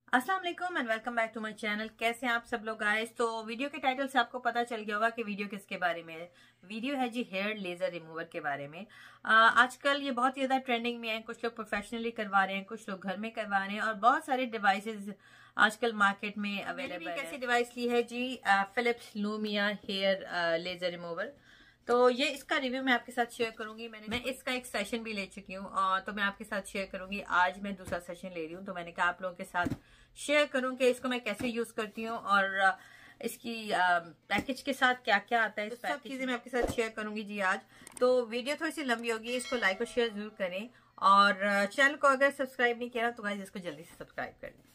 अस्सलाम वालेकुम and welcome back to my channel. कैसे हैं आप सब लोग गाइस। तो वीडियो के टाइटल से आपको पता चल गया होगा कि वीडियो किसके बारे में है। वीडियो है जी हेयर लेजर रिमूवर के बारे में। आजकल ये बहुत ज्यादा ट्रेंडिंग में है। कुछ लोग प्रोफेशनली करवा रहे हैं, कुछ लोग घर में करवा रहे हैं और बहुत सारे डिवाइसेस आजकल मार्केट में अवेलेबल है। कैसी डिवाइस ली है जी? Philips Lumea hair laser remover. तो ये इसका रिव्यू मैं आपके साथ शेयर करूंगी। मैं इसका एक सेशन भी ले चुकी हूँ और तो मैं आपके साथ शेयर करूंगी। आज मैं दूसरा सेशन ले रही हूँ तो मैंने कहा आप लोगों के साथ शेयर करूं कि इसको मैं कैसे यूज करती हूँ और इसकी पैकेज के साथ क्या क्या आता है। इस सब चीजें मैं आपके साथ शेयर करूंगी जी आज। तो वीडियो थोड़ी सी लंबी होगी, इसको लाइक और शेयर जरूर करें और चैनल को अगर सब्सक्राइब नहीं किया तो गाइस इसको जल्दी से सब्सक्राइब कर लें।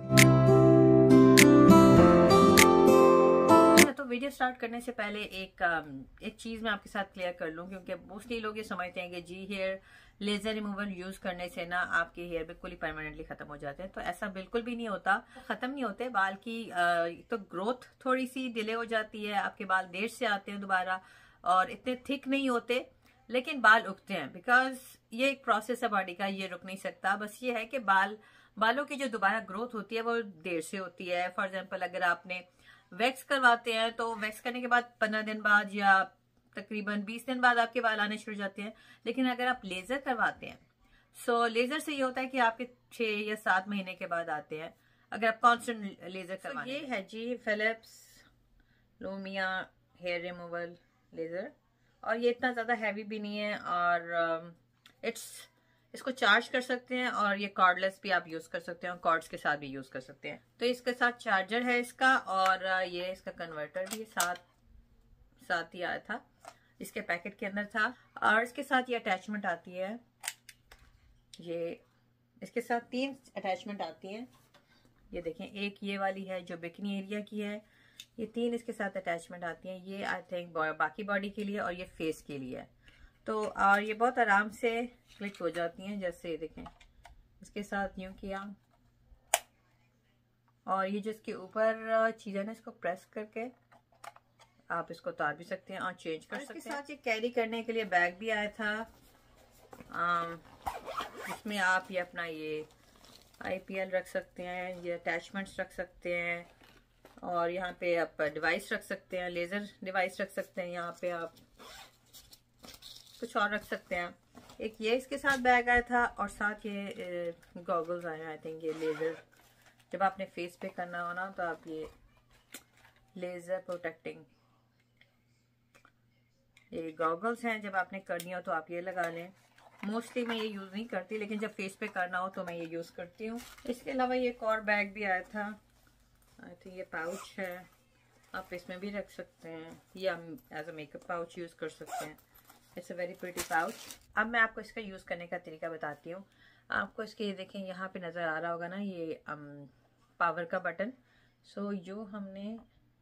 तो वीडियो स्टार्ट करने से पहले एक चीज मैं आपके साथ क्लियर कर लूं, क्योंकि मोस्टली लोग ये समझते हैं कि जी हेयर लेजर रिमूवर यूज करने से ना आपके हेयर बिल्कुल ही परमानेंटली खत्म हो जाते हैं। तो ऐसा बिल्कुल भी नहीं होता, खत्म नहीं होते। बाल की तो ग्रोथ थोड़ी सी डिले हो जाती है, आपके बाल देर से आते हैं दोबारा और इतने थिक नहीं होते, लेकिन बाल उगते हैं। बिकॉज ये एक प्रोसेस है बॉडी का, ये रुक नहीं सकता। बस ये है कि बालों की जो दोबारा ग्रोथ होती है वो देर से होती है। फॉर एग्जाम्पल अगर आपने वैक्स करवाते हैं तो वैक्स करने के बाद 15 दिन बाद या तकरीबन 20 दिन बाद आपके बाल आने शुरू हो जाते हैं। लेकिन अगर आप लेजर करवाते हैं लेजर से ये होता है कि आपके 6 या 7 महीने के बाद आते हैं अगर आप कांस्टेंट लेजर करवाते हैं। ये है जी Philips Lumea hair removal laser और ये इतना ज्यादा हैवी भी नहीं है और इसको चार्ज कर सकते हैं और ये कॉर्डलेस भी आप यूज कर सकते हैं और कॉर्ड्स के साथ भी यूज कर सकते हैं। तो इसके साथ चार्जर है इसका और ये इसका कन्वर्टर भी साथ ही आया था, इसके पैकेट के अंदर था। और इसके साथ ये अटैचमेंट आती है। ये इसके साथ 3 अटैचमेंट आती हैं। ये देखें, एक ये वाली है जो बिकनी एरिया की है। ये 3 इसके साथ अटैचमेंट आती हैं। ये आई थिंक बाकी बॉडी के लिए और ये फेस के लिए है। तो और ये बहुत आराम से क्लिक हो जाती हैं। जैसे देखें, इसके साथ यूं किया और ये जो इसके ऊपर चीज़ है ना, इसको प्रेस करके आप इसको उतार भी सकते हैं और चेंज कर सकते हैं। इसके साथ ये कैरी करने के लिए बैग भी आया था। इसमें आप ये अपना ये IPL रख सकते हैं, ये अटैचमेंट्स रख सकते हैं और यहाँ पे आप डिवाइस रख सकते हैं, लेजर डिवाइस रख सकते हैं। यहाँ पे आप कुछ और रख सकते हैं। एक ये इसके साथ बैग आया था और साथ ये गॉगल्स आए हैं। आई थिंक ये लेजर जब आपने फेस पे करना हो ना तो आप ये लेजर प्रोटेक्टिंग ये गॉगल्स हैं, जब आपने करनी हो तो आप ये लगा लें। मोस्टली मैं ये यूज नहीं करती, लेकिन जब फेस पे करना हो तो मैं ये यूज करती हूँ। इसके अलावा ये एक और बैग भी आया था। आई थिंक ये पाउच है, आप इसमें भी रख सकते हैं या as a makeup pouch use कर सकते हैं। It's a very pretty pouch. अब मैं आपको इसका यूज करने का तरीका बताती हूँ। आपको इसके देखें यहाँ पे नजर आ रहा होगा ना ये पावर का बटन। सो जो हमने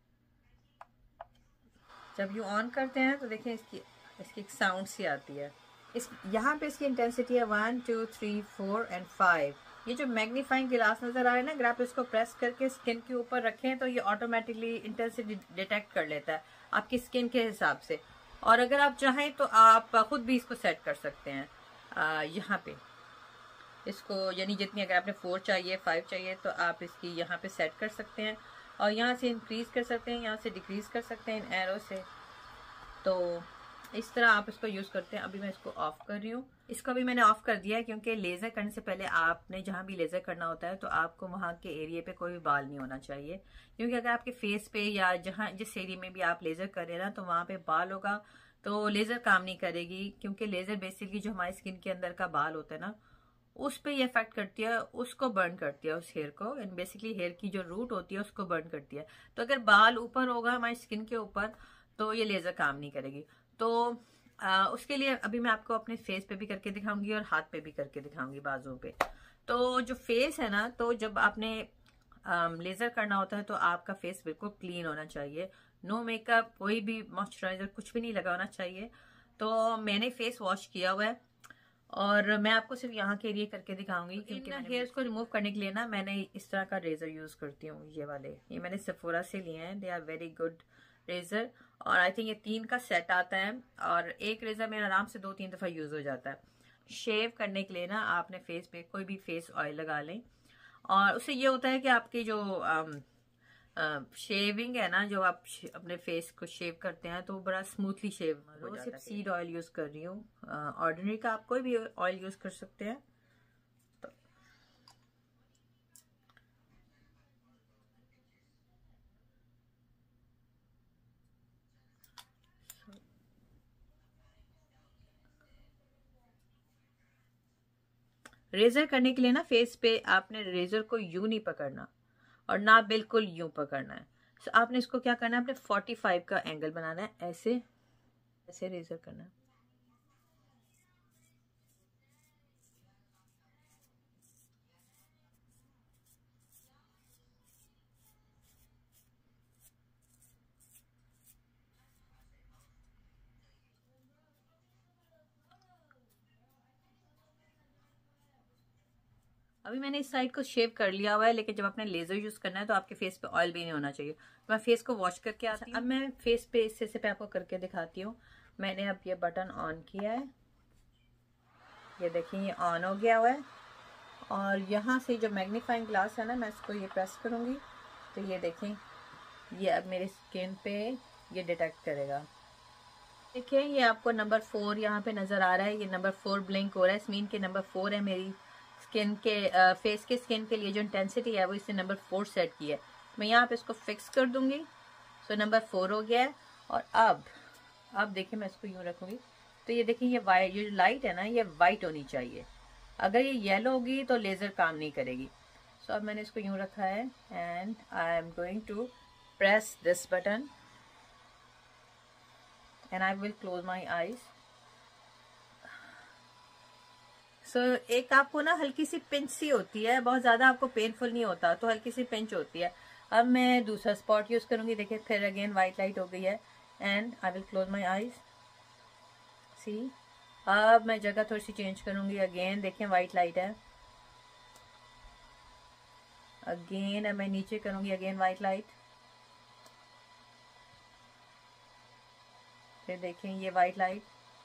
जब यू ऑन करते हैं तो देखें इसकी एक साउंड सी आती है। इस यहाँ पे इसकी इंटेंसिटी है 1 2 3 4 एंड 5। ये जो मैग्नीफाइंग गिलास नजर आ रहा है ना, अगर आप इसको प्रेस करके स्किन के ऊपर रखें तो ये ऑटोमेटिकली इंटेंसिटी डिटेक्ट कर लेता है आपकी स्किन के हिसाब से। और अगर आप चाहें तो आप खुद भी इसको सेट कर सकते हैं यहाँ पे इसको, यानी जितनी अगर आपने 4 चाहिए 5 चाहिए तो आप इसकी यहाँ पे सेट कर सकते हैं और यहाँ से इंक्रीज कर सकते हैं, यहाँ से डिक्रीज कर सकते हैं इन एरो से। तो इस तरह आप इसको यूज करते हैं। अभी मैं इसको ऑफ कर रही हूँ। इसको भी मैंने ऑफ कर दिया है क्योंकि लेजर करने से पहले आपने जहां भी लेजर करना होता है तो आपको वहां के एरिया पे कोई भी बाल नहीं होना चाहिए, क्योंकि अगर आपके फेस पे या जहां जिस एरिया में भी आप लेजर कर रहे हैं ना तो वहां पे बाल होगा तो लेजर काम नहीं करेगी। क्योंकि लेजर बेसिकली जो हमारी स्किन के अंदर का बाल होता है ना उस पे ये इफेक्ट करती है, उसको बर्न करती है, उस हेयर को। एंड बेसिकली हेयर की जो रूट होती है उसको बर्न करती है। तो अगर बाल ऊपर होगा हमारी स्किन के ऊपर तो ये लेजर काम नहीं करेगी। तो उसके लिए अभी मैं आपको अपने फेस पे भी करके दिखाऊंगी और हाथ पे भी करके दिखाऊंगी, बाजुओं पे। तो जो फेस है ना, तो जब आपने लेजर करना होता है तो आपका फेस बिल्कुल क्लीन होना चाहिए। नो मेकअप, कोई भी मॉइस्चराइजर कुछ भी नहीं लगाना चाहिए। तो मैंने फेस वॉश किया हुआ है और मैं आपको सिर्फ यहाँ के एरिया करके दिखाऊंगी। क्योंकि हेयर्स को रिमूव करने के लिए ना मैंने इस तरह का रेजर यूज करती हूँ। ये वाले ये मैंने सेफोरा से लिए हैं, they are very good razor. और आई थिंक ये 3 का सेट आता है और एक रेजर मेरा आराम से 2-3 दफा यूज हो जाता है। शेव करने के लिए ना आपने फेस पे कोई भी फेस ऑयल लगा लें और उससे ये होता है कि आपकी जो शेविंग है ना, जो आप अपने फेस को शेव करते हैं तो बड़ा स्मूथली शेव हो जाता है। सिर्फ सीड ऑयल यूज कर रही हूँ, ऑर्डिनरी का आप कोई भी ऑयल यूज कर सकते हैं। तो रेजर करने के लिए ना फेस पे आपने रेजर को यूं नहीं पकड़ना और ना बिल्कुल यूं पकड़ना है। तो आपने इसको क्या करना है, आपने 45 का एंगल बनाना है, ऐसे ऐसे रेजर करना है। अभी मैंने इस साइड को शेव कर लिया हुआ है, लेकिन जब आपने लेजर यूज करना है तो आपके फेस पे ऑयल भी नहीं होना चाहिए। मैं फेस को वॉश करके आती हूँ। अब मैं फेस पे इससे से आपको करके दिखाती हूँ। मैंने अब ये बटन ऑन किया है, ये देखिए ये ऑन हो गया हुआ है। और यहाँ से जो मैग्नीफाइंग ग्लास है ना, मैं इसको ये प्रेस करूँगी तो ये देखें, ये अब मेरी स्किन पे ये डिटेक्ट करेगा। देखिए ये आपको नंबर 4 यहाँ पे नजर आ रहा है, ये नंबर 4 ब्लिंक हो रहा है। इस मीन के नंबर 4 है मेरी स्किन के फेस के स्किन के लिए जो इंटेंसिटी है वो इससे नंबर 4 सेट की है। मैं यहाँ पे इसको फिक्स कर दूंगी। सो नंबर 4 हो गया है। और अब देखिए मैं इसको यूं रखूंगी तो ये देखिए ये वाइट, ये लाइट है ना, ये वाइट होनी चाहिए। अगर ये येलो होगी तो लेजर काम नहीं करेगी। सो अब मैंने इसको यूं रखा है and I am going to press this button and I will close my eyes. So एक आपको ना हल्की सी पिंच सी होती है, बहुत ज्यादा आपको पेनफुल नहीं होता, तो हल्की सी पिंच होती है। अब मैं दूसरा स्पॉट यूज करूंगी। देखिए फिर अगेन व्हाइट लाइट हो गई है and I will close my eyes. See अब मैं जगह थोड़ी सी चेंज करूंगी। अगेन देखिए व्हाइट लाइट है। अगेन अब मैं नीचे करूंगी, अगेन व्हाइट लाइट। फिर देखें ये वाइट लाइट।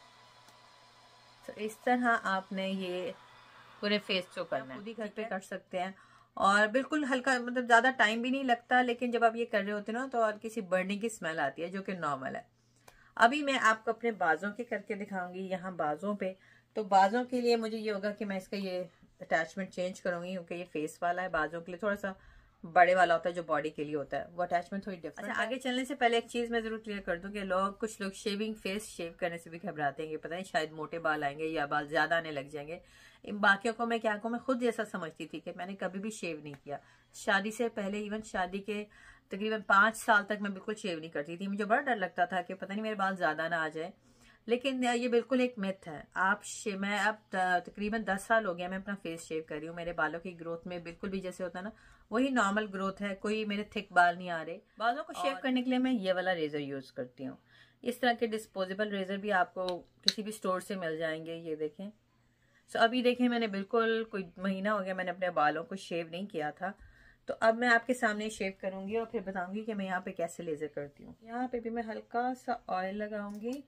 तो इस तरह आपने ये पूरे फेस को करना है, खुद ही घर पे कर सकते हैं। और बिल्कुल हल्का, मतलब ज़्यादा टाइम भी नहीं लगता, लेकिन जब आप ये कर रहे होते हैं ना तो और किसी बर्निंग की स्मेल आती है, जो कि नॉर्मल है। अभी मैं आपको अपने बाजों के करके दिखाऊंगी। यहाँ बाजों पे, तो बाजों के लिए मुझे ये होगा कि मैं इसका ये अटैचमेंट चेंज करूंगी, क्योंकि ये फेस वाला है, बाजों के लिए थोड़ा सा बड़े वाला होता है जो बॉडी के लिए होता है, वो अटैचमेंट थोड़ी डिफरेंट। अच्छा, आगे चलने से पहले एक चीज मैं जरूर क्लियर कर दूं कि कुछ लोग शेविंग फेस शेव करने से भी घबराते हैं, पता नहीं शायद मोटे बाल आएंगे या बाल ज्यादा आने लग जाएंगे। इन बाकियों को मैं क्या कहूँ, मैं खुद जैसा समझती थी कि मैंने कभी भी शेव नहीं किया शादी से पहले। इवन शादी के तकरीबन 5 साल तक मैं बिल्कुल शेव नहीं करती थी। मुझे बड़ा डर लगता था कि पता नहीं मेरे बाल ज्यादा ना आ जाए, लेकिन ये बिल्कुल एक मिथ है। मैं अब तकरीबन 10 साल हो गया मैं अपना फेस शेव कर रही हूँ। मेरे बालों की ग्रोथ में बिल्कुल भी जैसे होता है ना, वही नॉर्मल ग्रोथ है, कोई मेरे थिक बाल नहीं आ रहे। बालों को शेव करने के लिए मैं ये वाला रेजर यूज करती हूँ। इस तरह के डिस्पोजेबल रेजर भी आपको किसी भी स्टोर से मिल जाएंगे, ये देखें। सो अभी देखें मैंने बिल्कुल कोई महीना हो गया मैंने अपने बालों को शेव नहीं किया था, तो अब मैं आपके सामने शेव करूंगी और फिर बताऊंगी कि मैं यहाँ पे कैसे लेजर करती हूँ। यहाँ पे भी मैं हल्का सा ऑयल लगाऊंगी।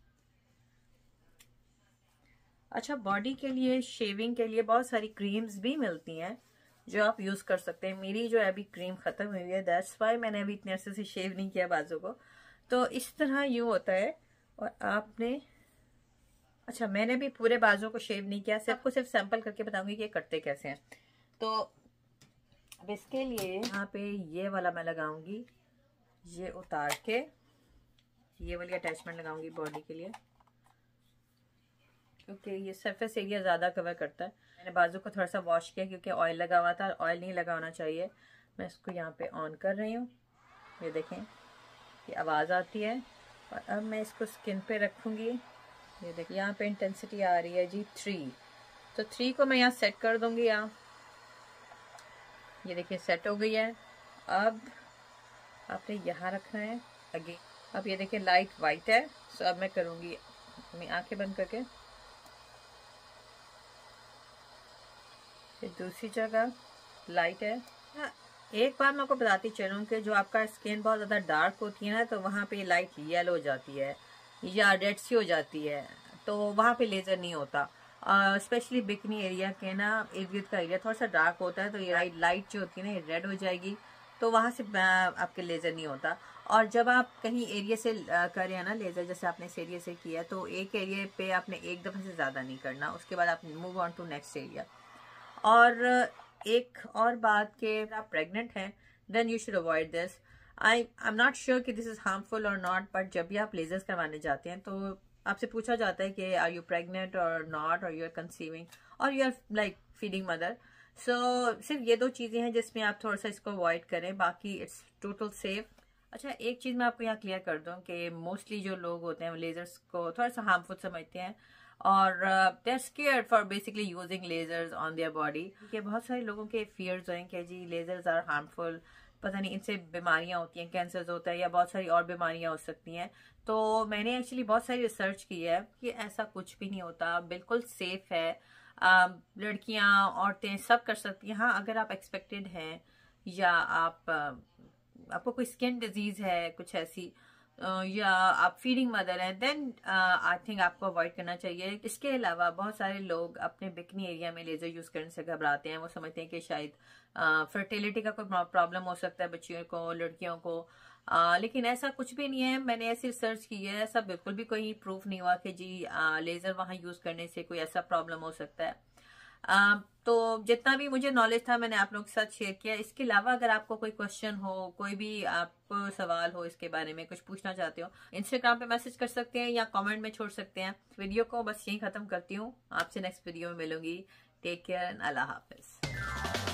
अच्छा, बॉडी के लिए शेविंग के लिए बहुत सारी क्रीम्स भी मिलती हैं जो आप यूज कर सकते हैं। मेरी जो अभी क्रीम खत्म हुई है, दैट्स वाई मैंने अभी इतने अरसे से शेव नहीं किया बाजू को। तो इस तरह यूं होता है। और आपने, अच्छा मैंने भी पूरे बाजू को शेव नहीं किया, आपको सिर्फ सैंपल करके बताऊंगी कि ये करते कैसे हैं। तो अब इसके लिए यहाँ पे ये वाला मैं लगाऊंगी, ये उतार के ये वाली अटैचमेंट लगाऊंगी बॉडी के लिए, क्योंकि ये सरफेस एरिया ज़्यादा कवर करता है। मैंने बाजू को थोड़ा सा वॉश किया क्योंकि ऑयल लगा हुआ था, ऑयल नहीं लगा होना चाहिए। मैं इसको यहाँ पे ऑन कर रही हूँ, ये देखें ये आवाज़ आती है। और अब मैं इसको स्किन पे रखूँगी। ये देखिए यहाँ पे इंटेंसिटी आ रही है जी 3, तो 3 को मैं यहाँ सेट कर दूँगी। यहाँ ये देखिए सेट हो गई है। अब आपने यहाँ रखना है अगेन। अब ये देखिए लाइट वाइट है, तो अब मैं करूँगी अपनी आंखें बंद करके, फिर दूसरी जगह लाइट है। एक बार मैं आपको बताती चलूँ कि जो आपका स्किन बहुत ज़्यादा डार्क होती है ना, तो वहाँ पे लाइट येलो हो जाती है या रेड सी हो जाती है, तो वहाँ पे लेज़र नहीं होता। स्पेशली बिकनी एरिया के ना, इर्द गिर्द का एरिया थोड़ा सा डार्क होता है, तो ये लाइट जो होती है ना ये रेड हो जाएगी, तो वहाँ से आपके लेज़र नहीं होता। और जब आप कहीं एरिया से करें ना लेज़र, जैसे आपने इस एरिया से किया, तो एक एरिया पे आपने एक दफ़े से ज़्यादा नहीं करना, उसके बाद आप move on to next area. और एक और बात कि अगर आप प्रेग्नेंट हैं then you should avoid this. I am not sure कि दिस इज़ हार्मफुल और नॉट, बट जब भी आप लेजर्स करवाने जाते हैं तो आपसे पूछा जाता है कि आर यू प्रेग्नेंट और नॉट, और यू आर कंसीविंग, और you are like feeding mother. So सिर्फ ये दो चीज़ें हैं जिसमें आप थोड़ा सा इसको अवॉइड करें, बाकी इट्स टोटल सेफ। अच्छा, एक चीज़ मैं आपको यहाँ क्लियर कर दूँ कि मोस्टली जो लोग होते हैं वो लेजर्स को थोड़ा सा हार्मफुल समझते हैं, और they are scared for basically using lasers on their body. कि बहुत सारे लोगों के फियर्स हैं कि जी लेजर्स आर हार्मफुल, पता नहीं इनसे बीमारियां होती हैं, कैंसर होता है या बहुत सारी और बीमारियां हो सकती हैं। तो मैंने एक्चुअली बहुत सारी रिसर्च की है कि ऐसा कुछ भी नहीं होता, बिल्कुल सेफ है। लड़कियां, औरतें सब कर सकती हैं। हाँ, अगर आप एक्सपेक्टेड हैं या आपको कोई स्किन डिजीज है कुछ ऐसी, या आप फीडिंग मदर हैं, देन आई थिंक आपको अवॉइड करना चाहिए। इसके अलावा बहुत सारे लोग अपने बिकनी एरिया में लेजर यूज करने से घबराते हैं। वो समझते हैं कि शायद फर्टिलिटी का कोई प्रॉब्लम हो सकता है बच्चियों को, लड़कियों को, लेकिन ऐसा कुछ भी नहीं है। मैंने ऐसी रिसर्च की है, ऐसा बिल्कुल भी कोई प्रूफ नहीं हुआ कि जी लेजर वहां यूज करने से कोई ऐसा प्रॉब्लम हो सकता है। तो जितना भी मुझे नॉलेज था मैंने आप लोगों के साथ शेयर किया। इसके अलावा अगर आपको कोई क्वेश्चन हो, कोई भी आपको सवाल हो, इसके बारे में कुछ पूछना चाहते हो, इंस्टाग्राम पे मैसेज कर सकते हैं या कमेंट में छोड़ सकते हैं। वीडियो को बस यहीं खत्म करती हूँ, आपसे नेक्स्ट वीडियो में मिलूंगी। टेक केयर एंड अल्लाह हाफिज।